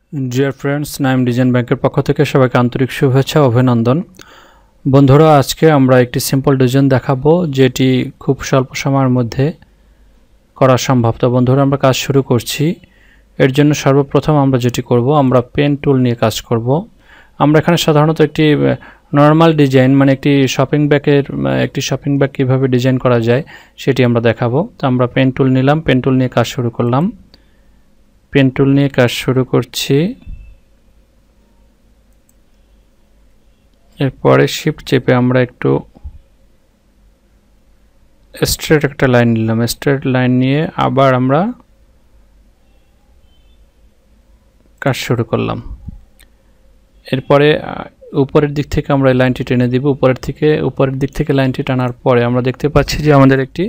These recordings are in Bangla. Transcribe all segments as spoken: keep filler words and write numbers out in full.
ডিয়ার ফ্রেন্ডস, নাইম ডিজাইন ব্যাংকের পক্ষ থেকে সবাইকে আন্তরিক শুভেচ্ছা অভিনন্দন। বন্ধুরা, আজকে আমরা একটি সিম্পল ডিজাইন দেখাবো যেটি খুব স্বল্প সময়ের মধ্যে করা সম্ভব। তো বন্ধুরা, আমরা কাজ শুরু করছি। এর জন্য সর্বপ্রথম আমরা যেটি করব, আমরা পেন টুল নিয়ে কাজ করব। আমরা এখানে সাধারণত একটি নর্মাল ডিজাইন, মানে একটি শপিং ব্যাগের একটি শপিং ব্যাগ কীভাবে ডিজাইন করা যায় সেটি আমরা দেখাবো। তো আমরা পেন টুল নিলাম, পেন টুল নিয়ে কাজ শুরু করলাম। পেন টুল নিয়ে কাজ শুরু করছি। এরপরে শিফট চেপে আমরা একটু স্ট্রেট একটা লাইন নিলাম। স্ট্রেট লাইন নিয়ে আবার আমরা কাজ শুরু করলাম। এরপরে উপরের দিক থেকে আমরা এই লাইনটি টেনে দিব। উপরের থেকে উপরের দিক থেকে লাইনটি টানার পরে আমরা দেখতে পাচ্ছি যে আমাদের একটি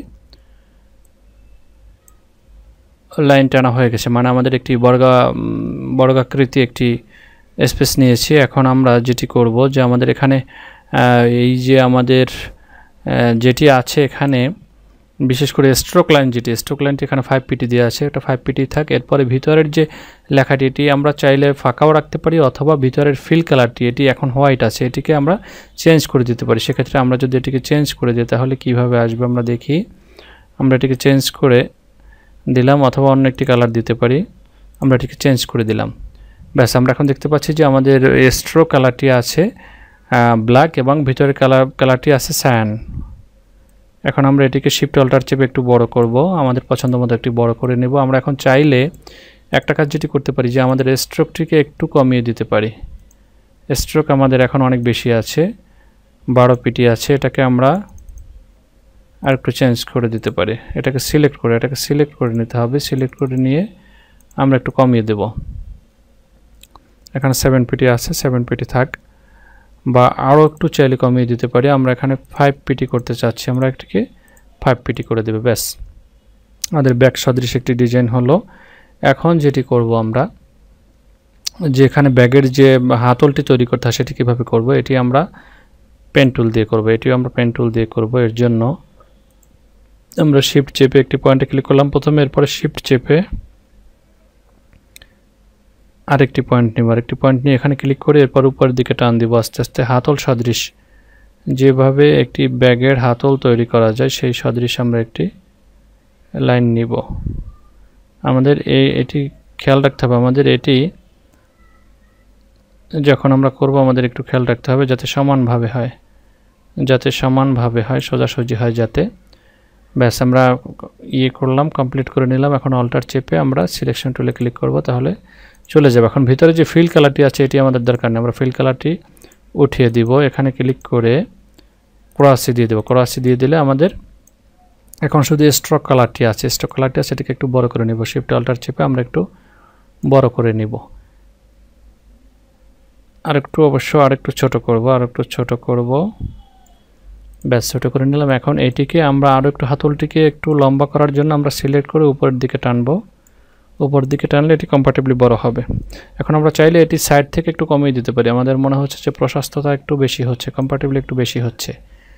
লাইন টানা হয়ে গেছে, মানে আমাদের একটি বর্গা বর্গাকৃতি একটি স্পেস নিয়েছি। এখন আমরা যেটি করব, যে আমাদের এখানে এই যে আমাদের যেটি আছে এখানে, বিশেষ করে স্ট্রোক লাইন, যেটি স্ট্রোক লাইনটি এখানে ফাইভ পিটি দেওয়া আছে, এটা ফাইভ পিটি থাক। এরপরে ভিতরের যে লেখাটি, এটি আমরা চাইলে ফাঁকাও রাখতে পারি, অথবা ভিতরের ফিল কালারটি, এটি এখন হোয়াইট আছে, এটিকে আমরা চেঞ্জ করে দিতে পারি। সেক্ষেত্রে আমরা যদি এটিকে চেঞ্জ করে দিই তাহলে কিভাবে আসবে আমরা দেখি। আমরা এটিকে চেঞ্জ করে দিলাম, অথবা অন্য একটি কালার দিতে পারি। আমরা এটিকে চেঞ্জ করে দিলাম। ব্যাস, আমরা এখন দেখতে পাচ্ছি যে আমাদের স্ট্রোক কালারটি আছে ব্ল্যাক এবং ভিতরের কালার কালারটি আছে সায়ান। এখন আমরা এটিকে শিফট অল্টার চেপে একটু বড় করব, আমাদের পছন্দ মতো একটু বড় করে নেব। আমরা এখন চাইলে একটা কাজ যেটি করতে পারি, যে আমাদের স্ট্রোকটিকে একটু কমিয়ে দিতে পারি। স্ট্রোক আমাদের এখন অনেক বেশি আছে, বারো পিটি আছে, এটাকে আমরা আর একটু চেঞ্জ করে দিতে পারি। এটাকে সিলেক্ট করে এটাকে সিলেক্ট করে নিতে হবে। সিলেক্ট করে নিয়ে আমরা একটু কমিয়ে দেব। এখানে সেভেন পিটি আছে, সেভেন পিটি থাক, বা আরও একটু চাইলে কমিয়ে দিতে পারি। আমরা এখানে ফাইভ পিটি করতে চাচ্ছি, আমরা একটিকে ফাইভ পিটি করে দেবে। ব্যাস, আমাদের ব্যাক সদৃশ একটি ডিজাইন হলো। এখন যেটি করব, আমরা যেখানে ব্যাগের যে হাতলটি তৈরি করতে হয় সেটি কীভাবে করব, এটি আমরা পেন টুল দিয়ে করব। এটিও আমরা পেন টুল দিয়ে করব। এর জন্য আমরা শিফট চেপে একটি পয়েন্টে ক্লিক করলাম প্রথমে, এরপরে শিফট চেপে আরেকটি পয়েন্ট নিব। আরেকটি পয়েন্ট নিয়ে এখানে ক্লিক করে এরপর উপরের দিকে টান দিব আস্তে আস্তে, হাতল সদৃশ, যেভাবে একটি ব্যাগের হাতল তৈরি করা যায় সেই সদৃশ আমরা একটি লাইন নিব। আমাদের এই এটি খেয়াল রাখতে হবে, আমাদের এটি যখন আমরা করব আমাদের একটু খেয়াল রাখতে হবে যাতে সমানভাবে হয়, যাতে সমানভাবে হয়, সোজাসুজি হয় যাতে। ব্যাস, আমরা ইয়ে করলাম, কমপ্লিট করে নিলাম। এখন অল্টার চেপে আমরা সিলেকশন টুলে ক্লিক করব, তাহলে চলে যাবে। এখন ভিতরে যে ফিল কালারটি আছে এটি আমাদের দরকার নেই, আমরা ফিল কালারটি উঠিয়ে দিব। এখানে ক্লিক করে ক্রসি দিয়ে দেবো। ক্রসি দিয়ে দিলে আমাদের এখন শুধু স্ট্রোক কালারটি আছে, স্ট্রোক কালারটি আছে, এটাকে একটু বড় করে নিব। শিফট অল্টার চেপে আমরা একটু বড় করে নিব। আর একটু অবশ্য আর একটু ছোট করব, আর একটু ছোট করব। ব্যাস, ছোট করে নিলাম। এখন এইটিকে আমরা আরও একটু হাতলটিকে একটু লম্বা করার জন্য আমরা সিলেক্ট করে উপরের দিকে টানবো। উপর দিকে টানলে এটি কম্পারেটিভলি বড় হবে। এখন আমরা চাইলে এটি সাইড থেকে একটু কমিয়ে দিতে পারি। আমাদের মনে হচ্ছে যে প্রশস্ততা একটু বেশি হচ্ছে, কম্পারেটিভলি একটু বেশি হচ্ছে,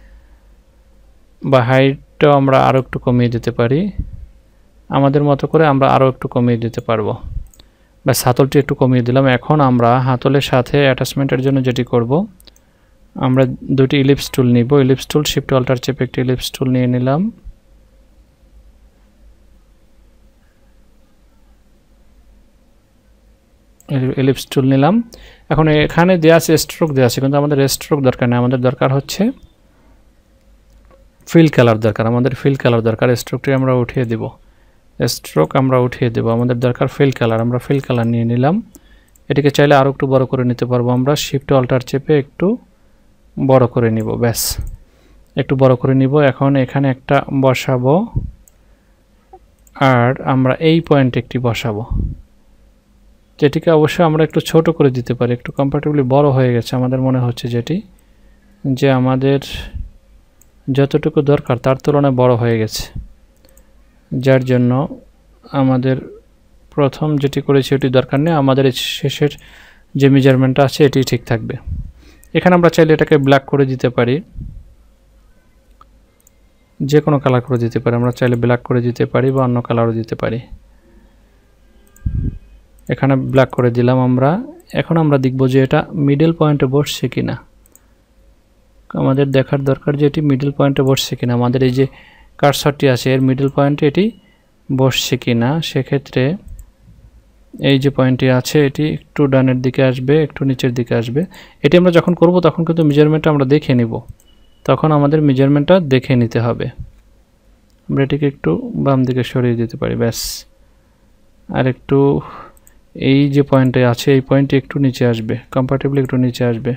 বা হাইটটাও আমরা আরও একটু কমিয়ে দিতে পারি। আমাদের মতো করে আমরা আরও একটু কমিয়ে দিতে পারবো। ব্যাস, হাতলটি একটু কমিয়ে দিলাম। এখন আমরা হাতলের সাথে অ্যাটাচমেন্টের জন্য যেটি করব, আমরা দুটি ইলিপস টুল নিব। ইলিপস টুল শিফট অল্টার চেপে একটি ইলিপস টুল নিয়ে নিলাম। এলিপস টুল নিলাম। এখন এখানে দেওয়া আছে স্ট্রোক দেওয়া আছে, কিন্তু আমাদের স্ট্রোক দরকার নেই, আমাদের দরকার হচ্ছে ফিল কালার দরকার। আমাদের ফিল কালার দরকার। স্ট্রোকটি আমরা উঠিয়ে দেব। স্ট্রোক আমরা উঠিয়ে দেব। আমাদের দরকার ফিল কালার। আমরা ফিল কালার নিয়ে নিলাম। এটিকে চাইলে আরও একটু বড় করে নিতে পারবো। আমরা শিফট অল্টার চেপে একটু বড় করে নিব। ব্যাস, একটু বড় করে নিব। এখন এখানে একটা বসাবো, আর আমরা এই পয়েন্টে একটি বসাবো। যেটিকে অবশ্যই আমরা একটু ছোট করে দিতে পারি, একটু কম্পারেটিভলি বড় হয়ে গেছে আমাদের মনে হচ্ছে, যেটি যে আমাদের যতটুকু দরকার তার তুলনায় বড় হয়ে গেছে, যার জন্য আমাদের প্রথম যেটি করেছি এটি দরকার নেই। আমাদের শেষের যে মেজারমেন্টটা আছে এটি ঠিক থাকবে। এখানে আমরা চাইলে এটাকে ব্ল্যাক করে দিতে পারি, যে কোনো কালার করে দিতে পারি। আমরা চাইলে ব্ল্যাক করে দিতে পারি বা অন্য কালারও দিতে পারি। এখানে ব্ল্যাক করে দিলাম আমরা। এখন আমরা দেখব যে এটা মিডল পয়েন্টে বসছে কিনা। আমাদের দেখার দরকার যে এটি মিডল পয়েন্টে বসছে কিনা। আমাদের এই যে কার্সরটি আছে এর মিডল পয়েন্টে এটি বসছে কিনা। সেক্ষেত্রে এই যে পয়েন্টটি আছে এটি একটু ডানের দিকে আসবে, একটু নিচের দিকে আসবে। এটি আমরা যখন করব তখন কিন্তু মেজারমেন্টটা আমরা দেখে নিব, তখন আমাদের মেজারমেন্টটা দেখে নিতে হবে। আমরা এটিকে একটু বাম দিকে সরিয়ে দিতে পারি, ব্যাস। আর একটু এই যে পয়েন্টে আছে এই পয়েন্টটি একটু নিচে আসবে, কম্পারেটিভলি একটু নিচে আসবে,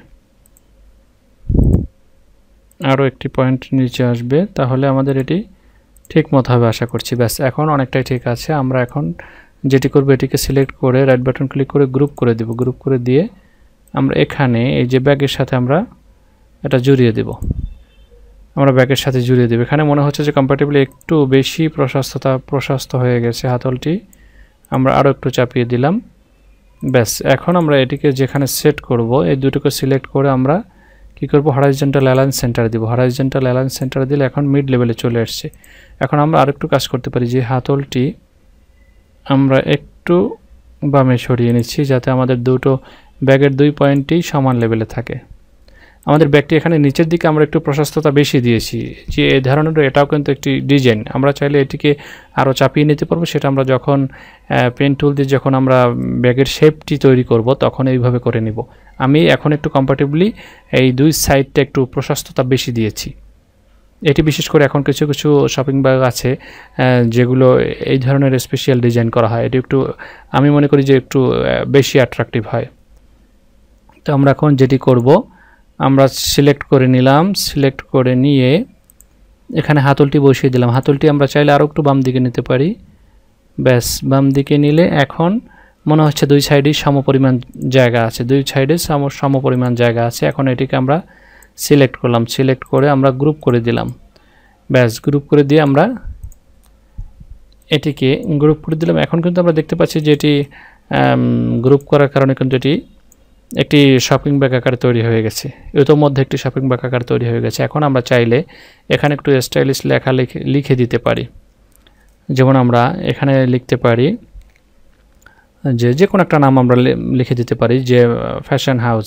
আরও একটি পয়েন্ট নিচে আসবে, তাহলে আমাদের এটি ঠিক মতো হবে আশা করছি। ব্যাস, এখন অনেকটাই ঠিক আছে। আমরা এখন যেটি করব এটিকে সিলেক্ট করে রাইট বাটন ক্লিক করে গ্রুপ করে দেব। গ্রুপ করে দিয়ে আমরা এখানে এই যে ব্যাগের সাথে আমরা এটা জুড়িয়ে দেব। আমরা ব্যাগের সাথে জুড়িয়ে দেব। এখানে মনে হচ্ছে যে কম্পারেটিভলি একটু বেশি প্রশস্ততা প্রশস্ত হয়ে গেছে হাতলটি, আমরা আরও একটু চাপিয়ে দিলাম। ব্যাস, এখন আমরা এটিকে যেখানে সেট করব এই দুটোকে সিলেক্ট করে আমরা কি করব, হরাইজন্টাল অ্যালাইন সেন্টার দিব। হরাইজন্টাল অ্যালাইন সেন্টার দিলে এখন মিড লেভেলে চলে আসছে। এখন আমরা আরেকটু কাজ করতে পারি, যে হাতলটি আমরা একটু বামে সরিয়ে নিচ্ছি যাতে আমাদের দুটো ব্যাগের দুই পয়েন্টই সমান লেভেলে থাকে। আমাদের ব্যাগটি এখানে নিচের দিকে আমরা একটু প্রশস্ততা বেশি দিয়েছি, যে এই ধরনের এটাও কিন্তু একটি ডিজাইন। আমরা চাইলে এটিকে আরও চাপিয়ে নিতে পারবো, সেটা আমরা যখন পেন টুল দিয়ে যখন আমরা ব্যাগের শেপটি তৈরি করব তখন এইভাবে করে নিব। আমি এখন একটু কম্পারেটিভলি এই দুই সাইডটা একটু প্রশস্ততা বেশি দিয়েছি। এটি বিশেষ করে এখন কিছু কিছু শপিং ব্যাগ আছে যেগুলো এই ধরনের স্পেশাল ডিজাইন করা হয়, এটি একটু আমি মনে করি যে একটু বেশি অ্যাট্রাকটিভ হয়। তো আমরা এখন যেটি করব, আমরা সিলেক্ট করে নিলাম, সিলেক্ট করে নিয়ে এখানে হাতলটি বসিয়ে দিলাম। হাতলটি আমরা চাইলে আরও একটু বাম দিকে নিতে পারি। ব্যাস, বাম দিকে নিলে এখন মনে হচ্ছে দুই সাইডেই সমপরিমাণ জায়গা আছে, দুই সাইডে সম সমপরিমাণ জায়গা আছে। এখন এটিকে আমরা সিলেক্ট করলাম, সিলেক্ট করে আমরা গ্রুপ করে দিলাম। ব্যাস, গ্রুপ করে দিয়ে আমরা এটিকে গ্রুপ করে দিলাম। এখন কিন্তু আমরা দেখতে পাচ্ছি যে এটি গ্রুপ করার কারণে কিন্তু এটি একটি শপিং ব্যাগ আকার তৈরি হয়ে গেছে। ইতোমধ্যে একটি শপিং ব্যাগ আকার তৈরি হয়ে গেছে। এখন আমরা চাইলে এখানে একটু স্টাইলিশ লেখা লিখে লিখে দিতে পারি। যেমন আমরা এখানে লিখতে পারি যে যে কোনো একটা নাম আমরা লিখে দিতে পারি, যে ফ্যাশন হাউস।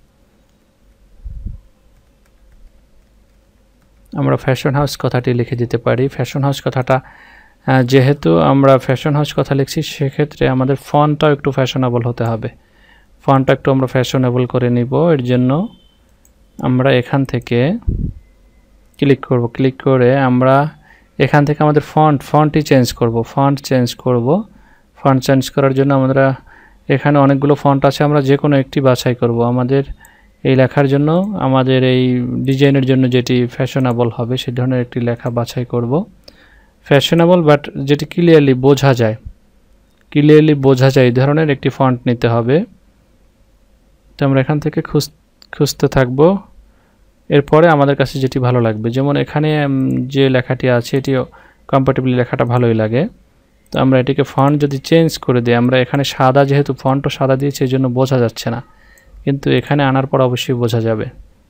আমরা ফ্যাশন হাউস কথাটি লিখে দিতে পারি। ফ্যাশন হাউস কথাটা যেহেতু আমরা ফ্যাশন হাউস কথা লিখছি, সেক্ষেত্রে আমাদের ফন্টটাও একটু ফ্যাশনেবল হতে হবে। ফন্টটা একটু আমরা ফ্যাশনেবল করে নিব। এর জন্য আমরা এখান থেকে ক্লিক করব, ক্লিক করে আমরা এখান থেকে আমাদের ফন্ট ফন্টই চেঞ্জ করব। ফন্ট চেঞ্জ করব। ফন্ট চেঞ্জ করার জন্য আমরা এখানে অনেকগুলো ফন্ট আছে, আমরা যে কোনো একটি বাছাই করব। আমাদের এই লেখার জন্য, আমাদের এই ডিজাইনের জন্য যেটি ফ্যাশনেবল হবে সেই ধরনের একটি লেখা বাছাই করব। ফ্যাশনেবল বাট যেটি ক্লিয়ারলি বোঝা যায়, ক্লিয়ারলি বোঝা যায় এই ধরনের একটি ফন্ট নিতে হবে। তো আমরা এখান থেকে খুঁজ খুঁজতে থাকব। এরপরে আমাদের কাছে যেটি ভালো লাগবে, যেমন এখানে যে লেখাটি আছে এটি কম্পারেটিভলি লেখাটা ভালোই লাগে। তো আমরা এটিকে ফন্ট যদি চেঞ্জ করে দিই, আমরা এখানে সাদা, যেহেতু ফন্টও সাদা দিয়েছি এই জন্য বোঝা যাচ্ছে না, কিন্তু এখানে আনার পর অবশ্যই বোঝা যাবে।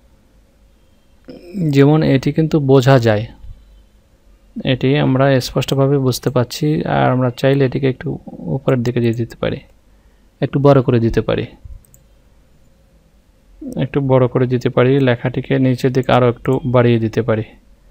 যেমন এটি কিন্তু বোঝা যায়, এটি আমরা স্পষ্টভাবে বুঝতে পাচ্ছি। আর আমরা চাইলে এটিকে একটু উপরের দিকে দিয়ে দিতে পারি, একটু বড় করে দিতে পারি, একটু বড় করে দিতে পারি। লেখাটিকে নিচের দিকে আরও একটু বাড়িয়ে দিতে পারি।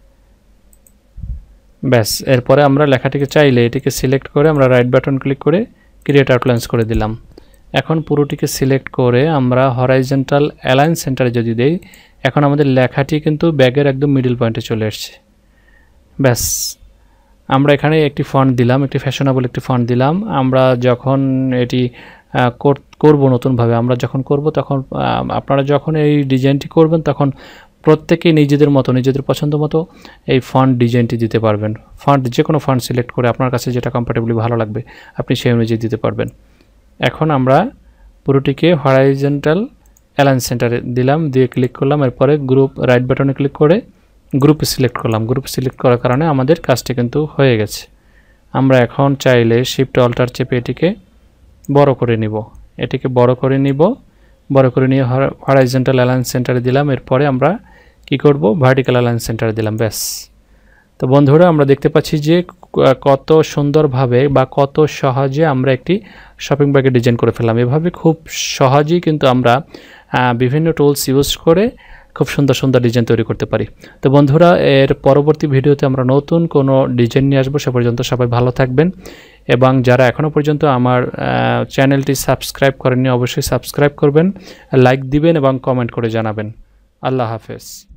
ব্যাস, এরপরে আমরা লেখাটিকে চাইলে এটিকে সিলেক্ট করে আমরা রাইট বাটন ক্লিক করে ক্রিয়েট আউটলাইন্স করে দিলাম। এখন পুরোটিকে সিলেক্ট করে আমরা হরাইজন্টাল অ্যালাইন সেন্টারে যদি দেই, এখন আমাদের লেখাটি কিন্তু ব্যাগের একদম মিডল পয়েন্টে চলে আসছে। ব্যাস, আমরা এখানে একটি ফন্ট দিলাম, একটি ফ্যাশনেবল একটি ফন্ট দিলাম। আমরা যখন এটি করব নতুনভাবে, আমরা যখন করব তখন আপনারা যখন এই ডিজাইনটি করবেন তখন প্রত্যেকেই নিজেদের মতো নিজেদের পছন্দ মতো এই ফন্ট ডিজাইনটি দিতে পারবেন। ফন্ট যে কোনো ফন্ট সিলেক্ট করে আপনার কাছে যেটা কমফর্টেবলি ভালো লাগবে আপনি সেই অনুযায়ী দিতে পারবেন। এখন আমরা পুরোটিকে হরাইজন্টাল অ্যালাইন সেন্টারে দিলাম, দিয়ে ক্লিক করলাম। এরপরে গ্রুপ রাইট বাটনে ক্লিক করে গ্রুপ সিলেক্ট করলাম। গ্রুপ সিলেক্ট করার কারণে আমাদের কাজটি কিন্তু হয়ে গেছে। আমরা এখন চাইলে শিফট অল্টার চেপে এটিকে বড় করে নিব, এটিকে বড় করে নিব। বড় করে নিয়ে হরাইজন্টাল অ্যালাইন সেন্টারে দিলাম। এরপরে আমরা কি করব, ভার্টিক্যাল অ্যালাইন সেন্টারে দিলাম। ব্যাস, তো বন্ধুরা আমরা দেখতে পাচ্ছি যে কত সুন্দরভাবে বা কত সহজে আমরা একটি শপিং ব্যাগের ডিজাইন করে ফেললাম। এভাবে খুব সহজেই কিন্তু আমরা বিভিন্ন টুলস ইউজ করে খুব সুন্দর সুন্দর ডিজাইন তৈরি করতে পারি। তো বন্ধুরা, এর পরবর্তী ভিডিওতে আমরা নতুন কোনো ডিজাইন নিয়ে আসবো। সে পর্যন্ত সবাই ভালো থাকবেন, এবং যারা এখনও পর্যন্ত আমার চ্যানেলটি সাবস্ক্রাইব করেননি অবশ্যই সাবস্ক্রাইব করবেন, লাইক দিবেন এবং কমেন্ট করে জানাবেন। আল্লাহ হাফেজ।